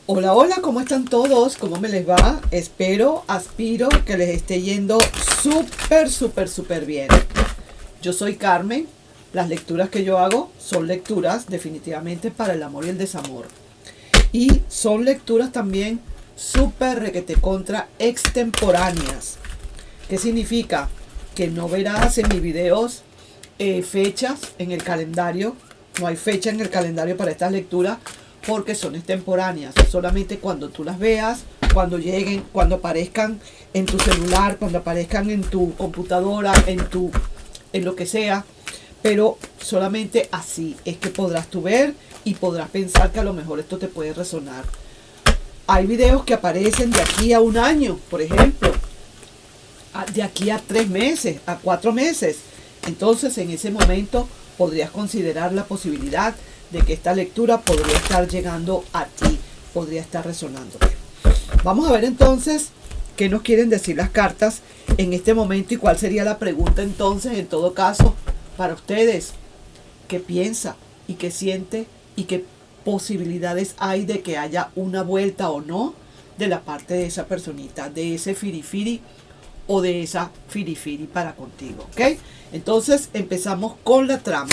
Hola, hola, ¿cómo están todos? ¿Cómo me les va? Aspiro que les esté yendo súper bien. Yo soy Carmen. Las lecturas que yo hago son lecturas definitivamente para el amor y el desamor. Y son lecturas también súper requete contra extemporáneas. ¿Qué significa? Que no verás en mis videos fechas en el calendario. No hay fecha en el calendario para estas lecturas porque son extemporáneas. Solamente cuando tú las veas, cuando lleguen, cuando aparezcan en tu celular, cuando aparezcan en tu computadora, en lo que sea. Pero solamente así es que podrás tú ver y podrás pensar que a lo mejor esto te puede resonar. Hay videos que aparecen de aquí a un año, por ejemplo. De aquí a 3 meses, a 4 meses. Entonces en ese momento podrías considerar la posibilidad de que esta lectura podría estar llegando a ti, podría estar resonando. Vamos a ver entonces qué nos quieren decir las cartas en este momento y cuál sería la pregunta entonces en todo caso para ustedes. ¿Qué piensa y qué siente y qué posibilidades hay de que haya una vuelta o no de la parte de esa personita, de ese firifiri o de esa firifiri para contigo? ¿Ok? Entonces empezamos con la trama.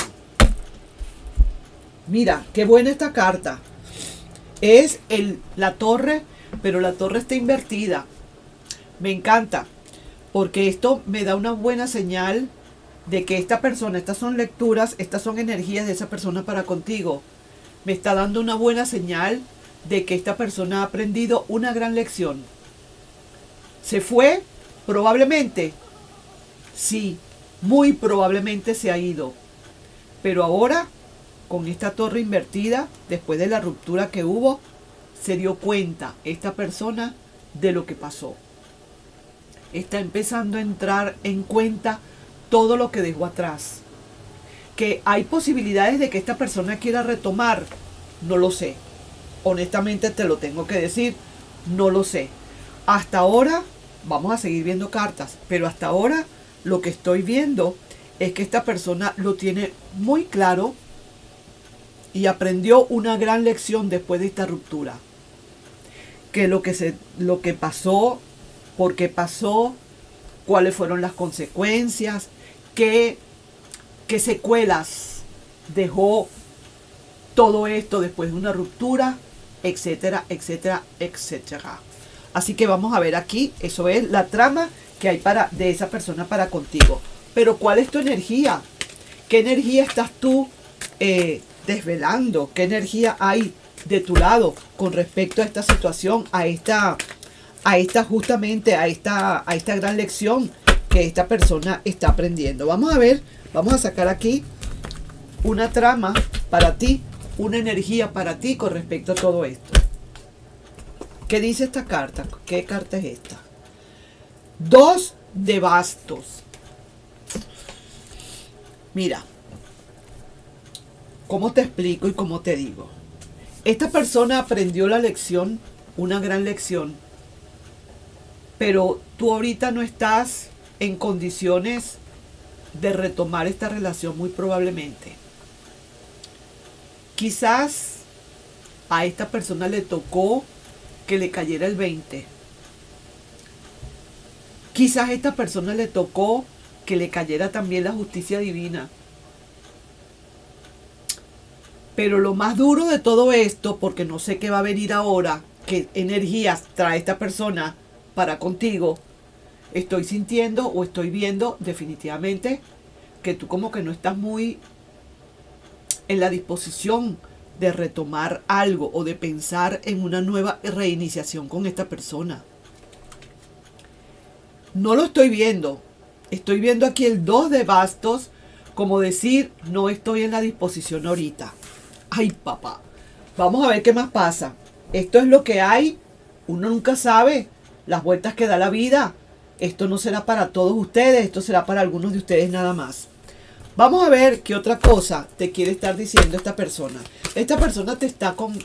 Mira, qué buena esta carta. Es la torre, pero la torre está invertida. Me encanta, porque esto me da una buena señal de que esta persona, estas son lecturas, estas son energías de esa persona para contigo. Me está dando una buena señal de que esta persona ha aprendido una gran lección. ¿Se fue? Probablemente. Sí, muy probablemente se ha ido. Pero ahora, con esta torre invertida, después de la ruptura que hubo, se dio cuenta esta persona de lo que pasó. Está empezando a entrar en cuenta todo lo que dejó atrás. Que hay posibilidades de que esta persona quiera retomar, no lo sé. Honestamente te lo tengo que decir, no lo sé. Hasta ahora, vamos a seguir viendo cartas, pero hasta ahora lo que estoy viendo es que esta persona lo tiene muy claro y aprendió una gran lección después de esta ruptura. Que lo que pasó, por qué pasó, cuáles fueron las consecuencias, qué secuelas dejó todo esto después de una ruptura, etcétera, etcétera, etcétera. Así que vamos a ver aquí, eso es la trama que hay de esa persona para contigo. Pero ¿cuál es tu energía? ¿Qué energía estás tú desvelando? ¿Qué energía hay de tu lado con respecto a esta situación, a esta gran lección que esta persona está aprendiendo? Vamos a ver, vamos a sacar aquí una trama para ti, una energía para ti con respecto a todo esto. ¿Qué dice esta carta? ¿Qué carta es esta? 2 de bastos. Mira, ¿cómo te explico y cómo te digo? Esta persona aprendió la lección, una gran lección, pero tú ahorita no estás en condiciones de retomar esta relación muy probablemente. Quizás a esta persona le tocó que le cayera el 20. Quizás a esta persona le tocó que le cayera también la justicia divina. Pero lo más duro de todo esto, porque no sé qué va a venir ahora, qué energías trae esta persona para contigo, estoy sintiendo o estoy viendo definitivamente que tú como que no estás muy en la disposición de retomar algo o de pensar en una nueva reiniciación con esta persona. No lo estoy viendo. Estoy viendo aquí el 2 de bastos, como decir, no estoy en la disposición ahorita. Ay, papá. Vamos a ver qué más pasa. Esto es lo que hay. Uno nunca sabe las vueltas que da la vida. Esto no será para todos ustedes. Esto será para algunos de ustedes nada más. Vamos a ver qué otra cosa te quiere estar diciendo esta persona. Esta persona te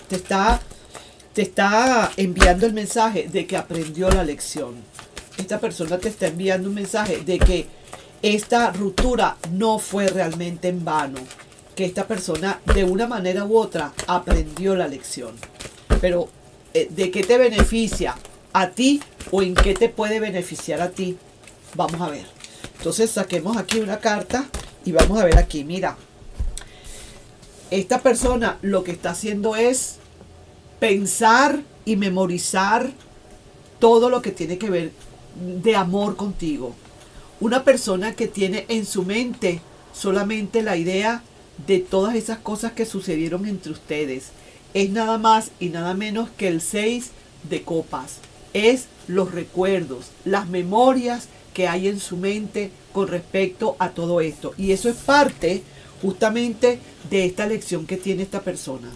está enviando el mensaje de que aprendió la lección. Esta persona te está enviando un mensaje de que esta ruptura no fue realmente en vano. Que esta persona de una manera u otra aprendió la lección. Pero de qué te beneficia a ti o en qué te puede beneficiar a ti. Vamos a ver. Entonces saquemos aquí una carta y vamos a ver aquí. Mira, esta persona lo que está haciendo es pensar y memorizar todo lo que tiene que ver de amor contigo. Una persona que tiene en su mente solamente la idea de todas esas cosas que sucedieron entre ustedes. Es nada más y nada menos que el 6 de copas. Es los recuerdos, las memorias que hay en su mente con respecto a todo esto. Y eso es parte justamente de esta lección que tiene esta persona.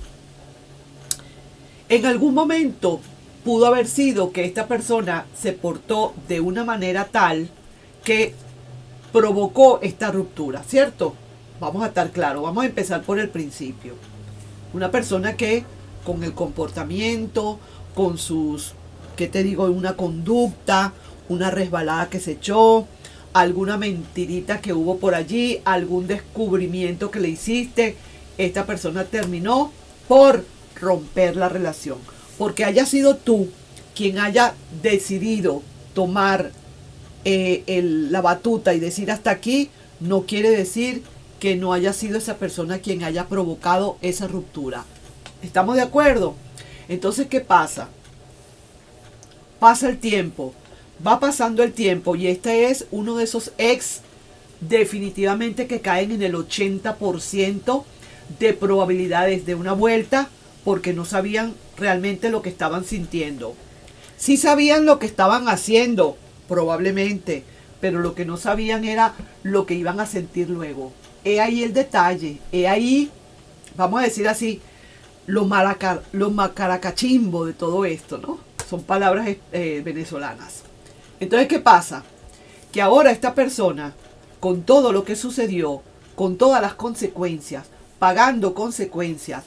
En algún momento pudo haber sido que esta persona se portó de una manera tal que provocó esta ruptura, ¿cierto? Vamos a estar claros, vamos a empezar por el principio. Una persona que con el comportamiento, con sus, ¿qué te digo? Una conducta, una resbalada que se echó, alguna mentirita que hubo por allí, algún descubrimiento que le hiciste, esta persona terminó por romper la relación. Porque haya sido tú quien haya decidido tomar la batuta y decir hasta aquí, no quiere decir que no haya sido esa persona quien haya provocado esa ruptura. ¿Estamos de acuerdo? Entonces, ¿qué pasa? Pasa el tiempo, va pasando el tiempo y este es uno de esos ex definitivamente que caen en el 80% de probabilidades de una vuelta porque no sabían realmente lo que estaban sintiendo. Sí sabían lo que estaban haciendo, probablemente, pero lo que no sabían era lo que iban a sentir luego. He ahí el detalle, he ahí, vamos a decir así, lo macaracachimbo de todo esto, ¿no? Son palabras venezolanas. Entonces, ¿qué pasa? Que ahora esta persona, con todo lo que sucedió, con todas las consecuencias, pagando consecuencias,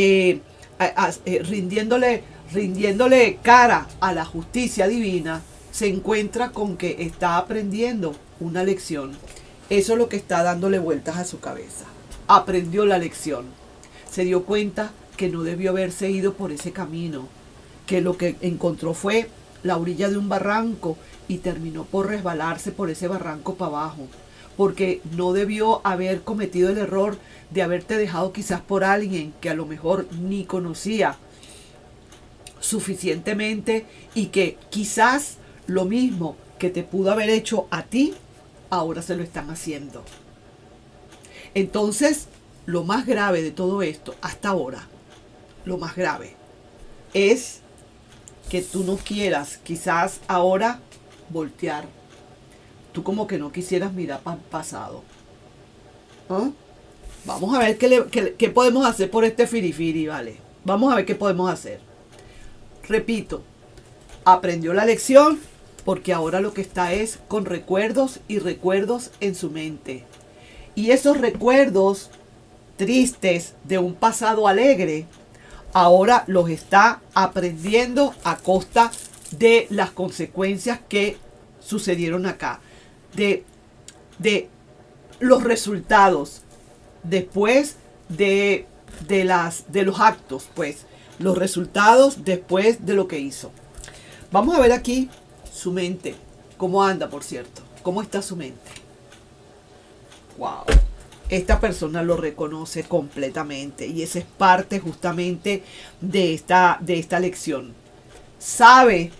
rindiéndole cara a la justicia divina, se encuentra con que está aprendiendo una lección. Eso es lo que está dándole vueltas a su cabeza. Aprendió la lección. Se dio cuenta que no debió haberse ido por ese camino, que lo que encontró fue la orilla de un barranco y terminó por resbalarse por ese barranco para abajo, porque no debió haber cometido el error de haberte dejado quizás por alguien que a lo mejor ni conocía suficientemente y que quizás lo mismo que te pudo haber hecho a ti, ahora se lo están haciendo. Entonces, lo más grave de todo esto, hasta ahora, lo más grave, es que tú no quieras quizás ahora voltear. Tú como que no quisieras mirar para el pasado. ¿Ah? Vamos a ver qué podemos hacer por este firifiri, ¿vale? Vamos a ver qué podemos hacer. Repito, aprendió la lección porque ahora lo que está es con recuerdos y recuerdos en su mente. Y esos recuerdos tristes de un pasado alegre, ahora los está aprendiendo a costa de las consecuencias que sucedieron acá. De los resultados después de los actos, pues. Los resultados después de lo que hizo. Vamos a ver aquí su mente. ¿Cómo anda, por cierto? ¿Cómo está su mente? Wow. Esta persona lo reconoce completamente. Y esa es parte justamente de esta lección. Sabe,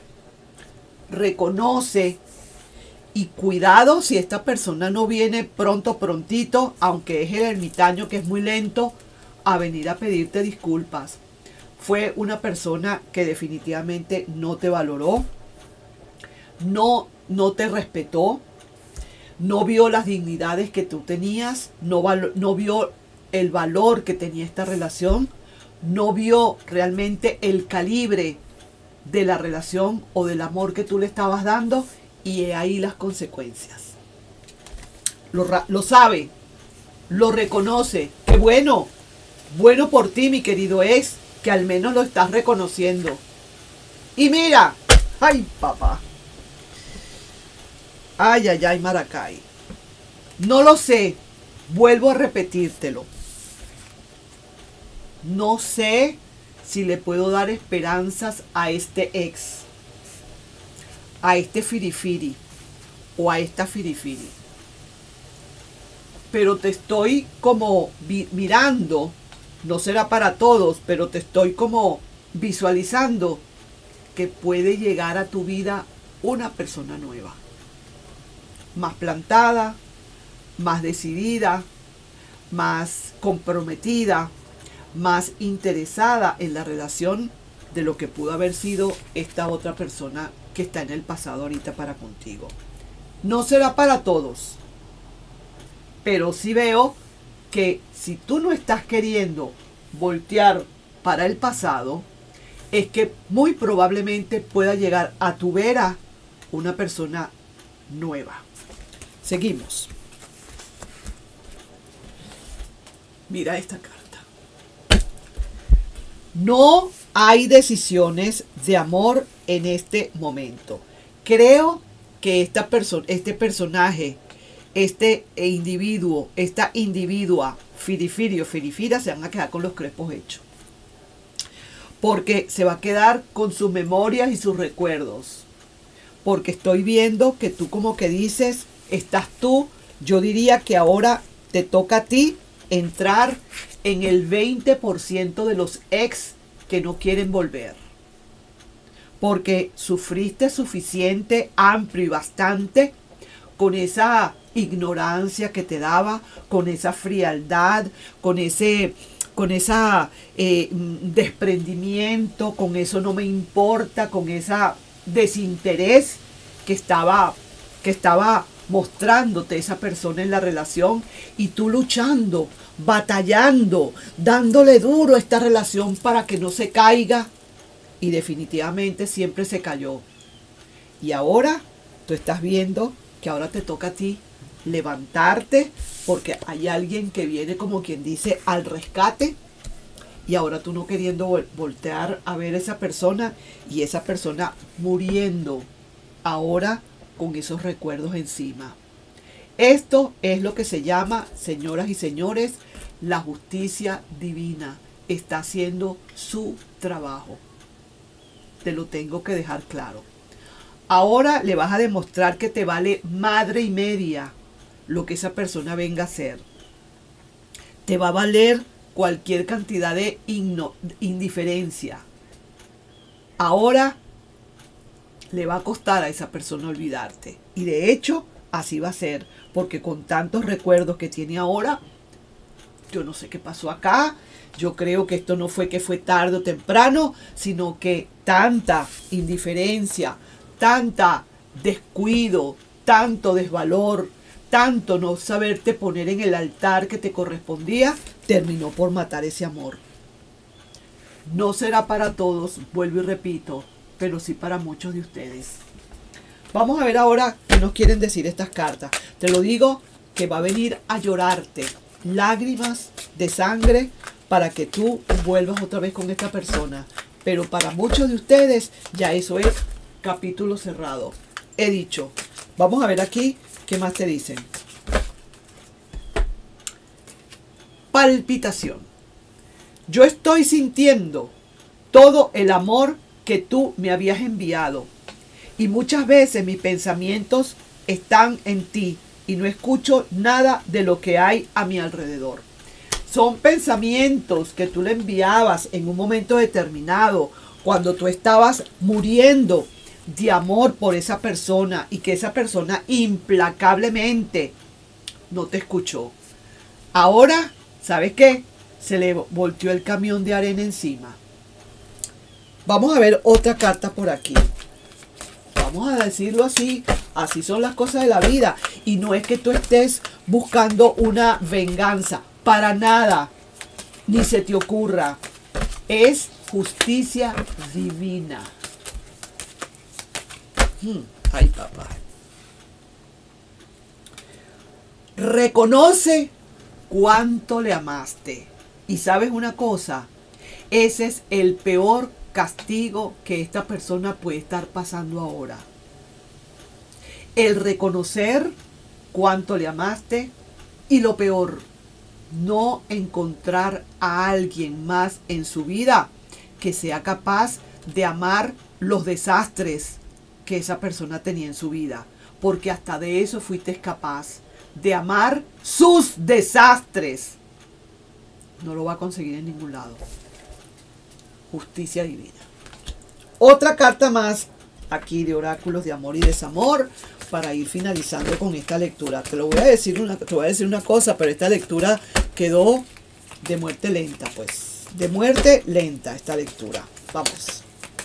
reconoce y cuidado si esta persona no viene prontito, aunque es el ermitaño que es muy lento, a venir a pedirte disculpas. Fue una persona que definitivamente no te valoró, no te respetó, no vio las dignidades que tú tenías, no vio el valor que tenía esta relación, no vio realmente el calibre de la relación o del amor que tú le estabas dando, y he ahí las consecuencias. Lo sabe, lo reconoce. ¡Qué bueno! Bueno por ti, mi querido ex, que al menos lo estás reconociendo. Y mira, ¡ay, papá! ¡Ay, ay, ay, Maracay! No lo sé, vuelvo a repetírtelo. No sé si le puedo dar esperanzas a este ex, a este firifiri o a esta firifiri. Pero te estoy como mirando, no será para todos, pero te estoy como visualizando que puede llegar a tu vida una persona nueva, más plantada, más decidida, más comprometida, más interesada en la relación de lo que pudo haber sido esta otra persona que está en el pasado ahorita para contigo. No será para todos, pero sí veo que si tú no estás queriendo voltear para el pasado, es que muy probablemente pueda llegar a tu vera una persona nueva. Seguimos. Mira esta carta. No hay decisiones de amor en este momento. Creo que este personaje, este individuo, esta individua, firifiri o firifira, se van a quedar con los crespos hechos. Porque se va a quedar con sus memorias y sus recuerdos. Porque estoy viendo que tú como que dices, estás tú, yo diría que ahora te toca a ti entrar en el 20% de los ex que no quieren volver. Porque sufriste suficiente, amplio y bastante con esa ignorancia que te daba, con esa frialdad, con ese desprendimiento, con eso no me importa, con ese desinterés que estaba mostrándote esa persona en la relación, y tú luchando, batallando, dándole duro a esta relación para que no se caiga, y definitivamente siempre se cayó. Y ahora tú estás viendo que ahora te toca a ti levantarte, porque hay alguien que viene, como quien dice, al rescate, y ahora tú no queriendo voltear a ver a esa persona, y esa persona muriendo ahora con esos recuerdos encima. Esto es lo que se llama, señoras y señores, la justicia divina. Está haciendo su trabajo. Te lo tengo que dejar claro. Ahora le vas a demostrar que te vale madre y media lo que esa persona venga a hacer. Te va a valer cualquier cantidad de indiferencia. Ahora le va a costar a esa persona olvidarte. Y de hecho, así va a ser. Porque con tantos recuerdos que tiene ahora, yo no sé qué pasó acá. Yo creo que esto no fue que fue tarde o temprano, sino que tanta indiferencia, tanta descuido, tanto desvalor, tanto no saberte poner en el altar que te correspondía, terminó por matar ese amor. No será para todos, vuelvo y repito, pero sí para muchos de ustedes. Vamos a ver ahora qué nos quieren decir estas cartas. Te lo digo, que va a venir a llorarte lágrimas de sangre para que tú vuelvas otra vez con esta persona. Pero para muchos de ustedes ya eso es capítulo cerrado. He dicho. Vamos a ver aquí qué más te dicen. Palpitación. Yo estoy sintiendo todo el amor que tú me habías enviado. Y muchas veces mis pensamientos están en ti y no escucho nada de lo que hay a mi alrededor. Son pensamientos que tú le enviabas en un momento determinado, cuando tú estabas muriendo de amor por esa persona y que esa persona implacablemente no te escuchó. Ahora, ¿sabes qué? Se le volteó el camión de arena encima. Vamos a ver otra carta por aquí. Vamos a decirlo así, así son las cosas de la vida. Y no es que tú estés buscando una venganza, para nada, ni se te ocurra. Es justicia divina. Ay, papá. Reconoce cuánto le amaste. Y sabes una cosa, ese es el peor castigo que esta persona puede estar pasando ahora. El reconocer cuánto le amaste, y lo peor, no encontrar a alguien más en su vida que sea capaz de amar los desastres que esa persona tenía en su vida, porque hasta de eso fuiste capaz, de amar sus desastres. No lo va a conseguir en ningún lado. Justicia divina. Otra carta más aquí de oráculos de amor y desamor para ir finalizando con esta lectura. Te voy a decir una cosa, pero esta lectura quedó de muerte lenta, pues. De muerte lenta esta lectura. Vamos.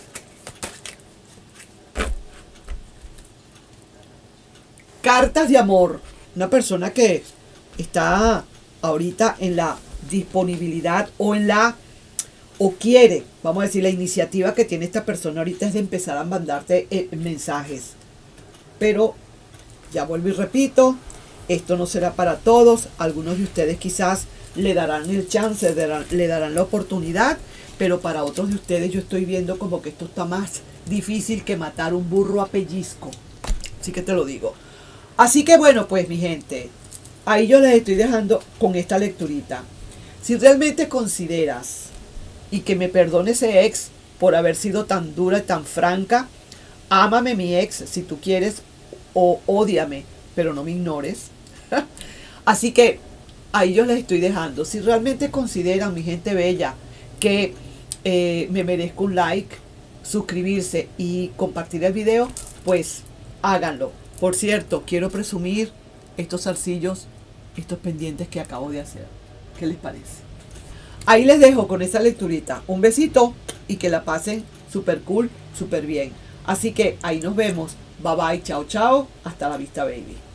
Cartas de amor. Una persona que está ahorita en la disponibilidad o quiere, vamos a decir, la iniciativa que tiene esta persona ahorita es de empezar a mandarte mensajes. Pero, ya vuelvo y repito, esto no será para todos. Algunos de ustedes quizás le darán el chance, le darán la oportunidad, pero para otros de ustedes yo estoy viendo como que esto está más difícil que matar un burro a pellizco. Así que te lo digo. Así que bueno, pues mi gente, ahí yo les estoy dejando con esta lecturita. Si realmente consideras, y que me perdone ese ex por haber sido tan dura y tan franca, ámame mi ex si tú quieres, o ódiame, pero no me ignores. Así que ahí yo les estoy dejando. Si realmente consideran, mi gente bella, que me merezco un like, suscribirse y compartir el video, pues háganlo. Por cierto, quiero presumir estos zarcillos, estos pendientes que acabo de hacer. ¿Qué les parece? Ahí les dejo con esta lecturita. Un besito y que la pasen súper cool, súper bien. Así que ahí nos vemos. Bye bye, chao, chao. Hasta la vista, baby.